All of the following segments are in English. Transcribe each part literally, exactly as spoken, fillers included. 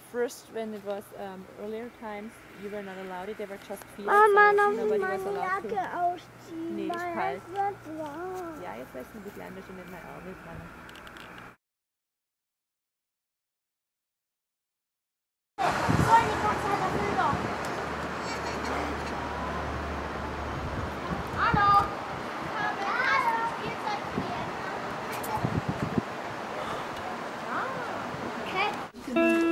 first, when it was um, earlier times, you were not allowed it. They were just fields. Mama, So noch nobody meine was allowed to. Jacke ausziehen, Nee, ist weil kalt. es wird warm. Ja, jetzt ist ein bisschen anders und nicht mehr aufgegangen. So, die Katze hat das Bilder. Hallo. Carmen, hast du Spielzeug für die Enna? Ah, okay.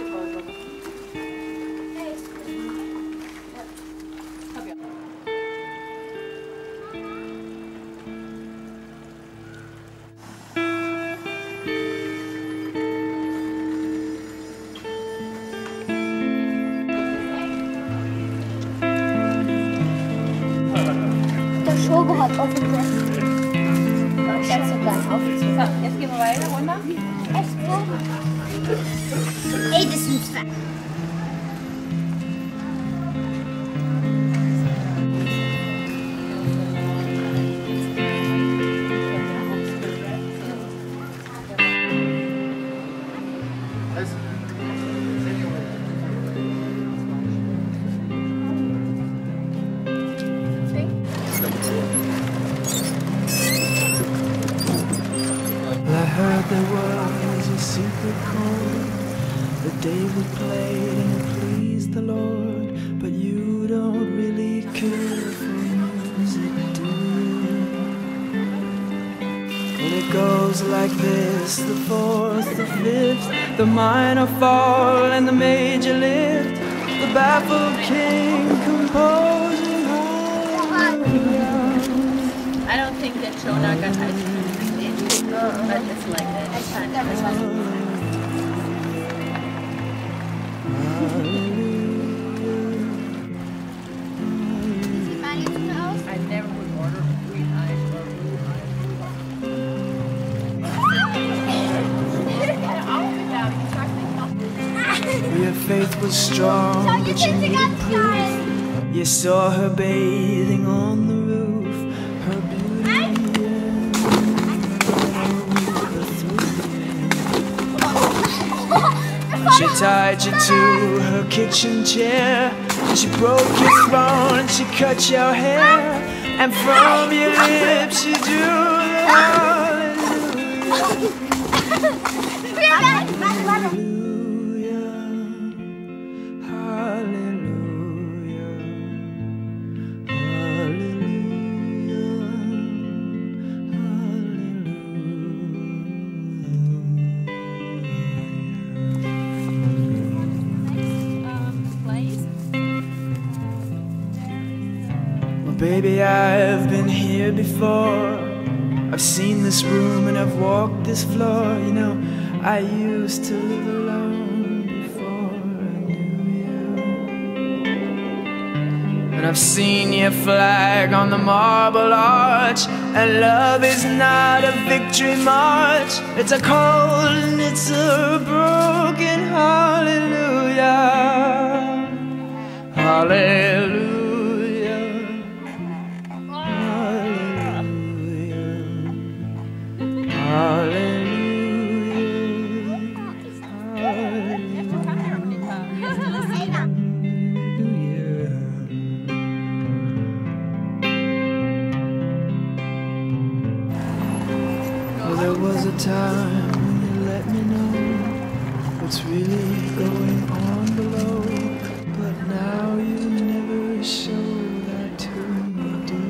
Schobe hat aufgesetzt. Ich habe sogar aufgesetzt. So, jetzt gehen wir weiter runter. Echt so? Ey, das sind zwei. There was a secret chord that David played and it pleased the Lord, but you don't really care for music, do you? And it goes like this: the fourth, the fifth, the minor fall and the major lift, the baffled king composing hallelujah. I don't think that Jonah got ice cream. But it's like that. It's fine. It's fine. I never would order green ice or blue ice. Your faith was strong, but you needed proof. You saw her bathing on the roof, her beauty. She tied you to her kitchen chair, she broke your throne and she cut your hair, and from your lips she drew the hallelujah. Baby, I've been here before. I've seen this room and I've walked this floor. You know, I used to live alone before I knew you. And I've seen your flag on the marble arch. And love is not a victory march. It's a cold and it's a broken hallelujah. Hallelujah. There was a time when you let me know what's really going on below, but now you never show that to me, do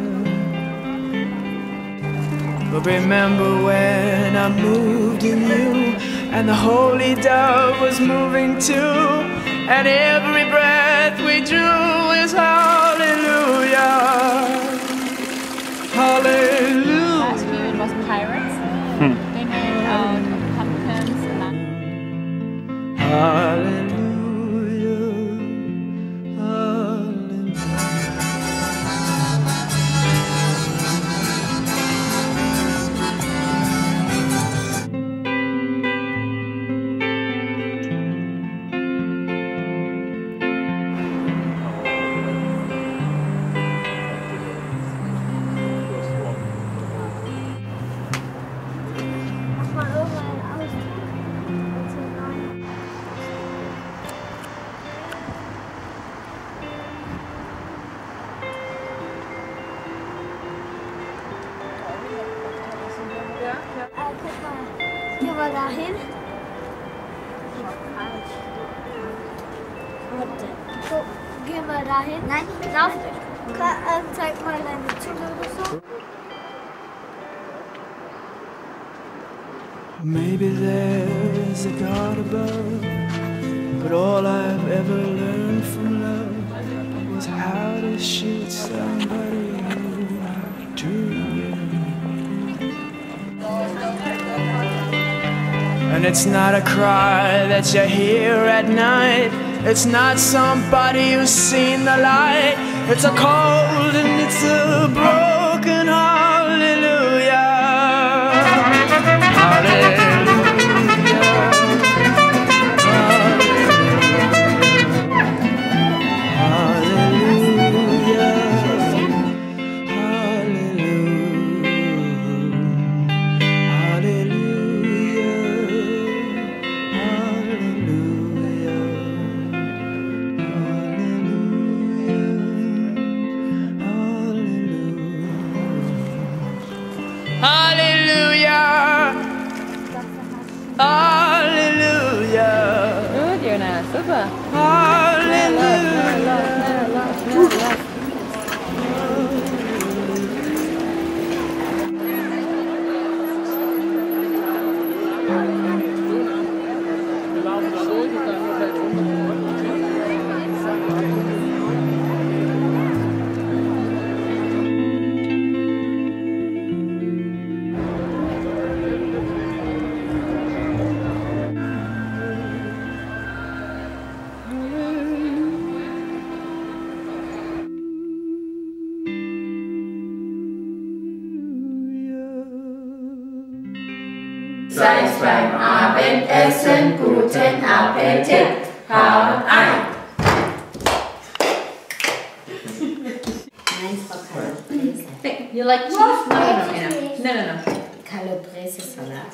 you? But remember when I moved in you, and the holy dove was moving too, and every breath we drew is hallelujah, hallelujah. Last year it was pirates. Hmm. They made out of pumpkins and hallelujah. dahin. Warte. Guck, gehen wir dahin. Nein, lauf. Zeig mal deine Zunge oder so. Maybe there's a God above, but all I've ever learned from love was how to shoot somebody true. And it's not a cry that you hear at night. It's not somebody who's seen the light. It's a cold and it's a broken hallelujah. Hallelujah. Good, Jonah. Super. Seid beim Abendessen, guten Appetit, haut ein! Nein, Frau Calabrese. You like cheese? No, no, no, no, no, no. Calabrese Salat.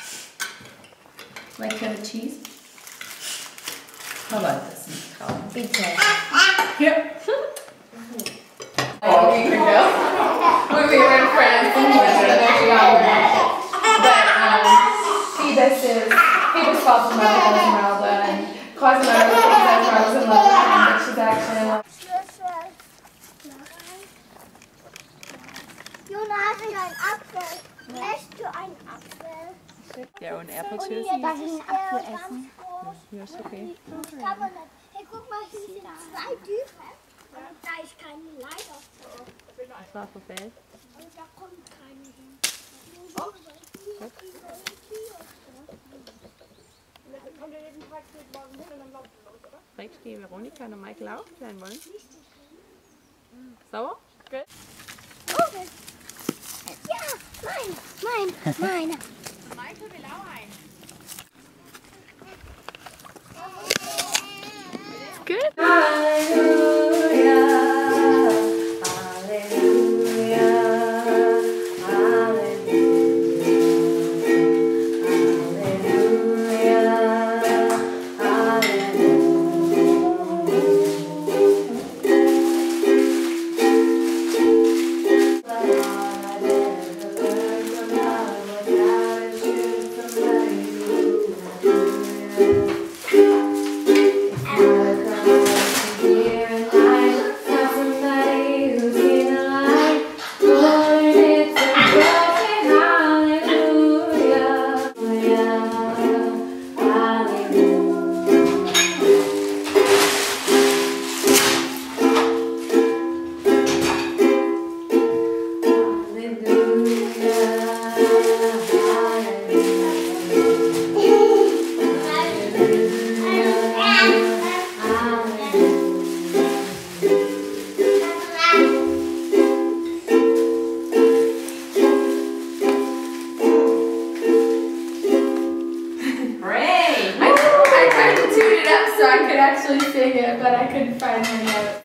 Like cheddar cheese? How about this? Bitte. Here. Oh, you can go. When we were in France, we went to the next But um, he does his, he just falls in love with Esmeralda, and Cosimo thinks Esmeralda's in love with him, but she's actually in love. Jonah hat einen Apfel. Esst du einen Apfel? Ja, und Apple Und juice. hier, darf ich einen Apfel essen? Ja, ist okay. Das kann man nicht. Hey, guck mal, hier sind zwei Düsen. Da ist kein Leid auf drauf. Das war verfehlt. Und da kommt keine hin. Fragst du die Veronika und Michael auch sein wollen? Sauer? Gut. Okay. Ja, mein, mein, meine. Michael will auch ein. Good. So I could actually sing it, but